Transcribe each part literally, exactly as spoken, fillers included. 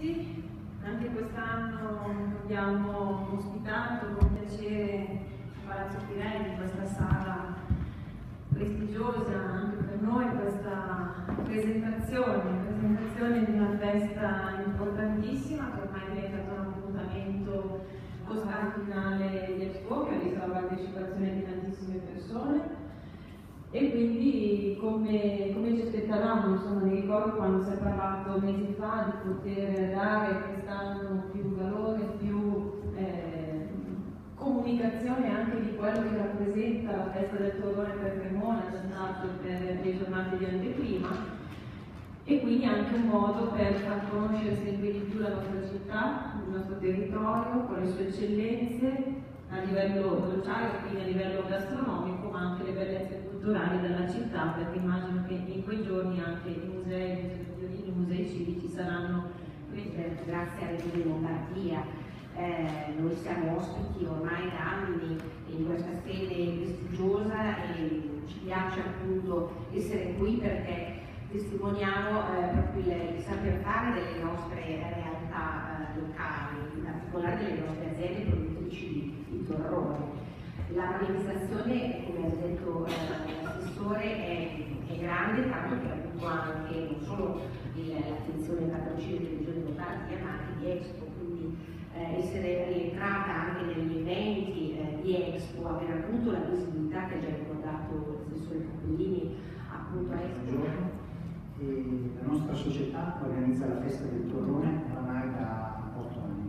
tutti, anche quest'anno abbiamo ospitato con piacere Palazzo Pirelli, in questa sala prestigiosa anche per noi, questa presentazione, presentazione di una festa importantissima che ormai è diventato un appuntamento costante di Expo, che ha visto la partecipazione di tantissime persone. E quindi come, come ci aspettavamo, insomma, mi ricordo quando si è parlato mesi fa di poter dare quest'anno più valore, più eh, comunicazione anche di quello che rappresenta la festa del Torrone per Cremona, già stato per le giornate di anteprima, e quindi anche un modo per far conoscere sempre di più la nostra città, il nostro territorio, con le sue eccellenze a livello sociale, quindi a livello gastronomico, ma anche le bellezze culturali della città, perché immagino che in quei giorni anche i musei, i musei civici saranno presenti. Grazie a Regione Lombardia, eh, noi siamo ospiti ormai da anni in questa sede prestigiosa e ci piace appunto essere qui perché testimoniamo eh, proprio il, il saper fare delle nostre realtà eh, locali, in particolare delle nostre aziende produttrici di, di torrone. La manifestazione, come ha detto eh, l'assessore, è, è grande, tanto che ha avuto anche non solo l'attenzione e il patrocinio della Regione Lombardia, ma anche di Expo, quindi eh, essere rientrata anche negli eventi eh, di Expo, aver avuto la visibilità che ha già ricordato l'assessore Cappellini appunto a Expo. E la nostra società organizza la festa del torrone oramai da otto anni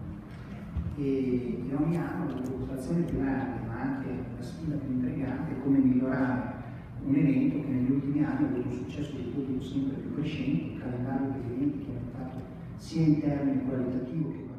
e, e ogni anno la preoccupazione primaria, ma anche la sfida più intrigante è come migliorare un evento che negli ultimi anni ha avuto un successo di pubblico sempre più crescente, un calendario di eventi che è aumentato sia in termini qualitativo che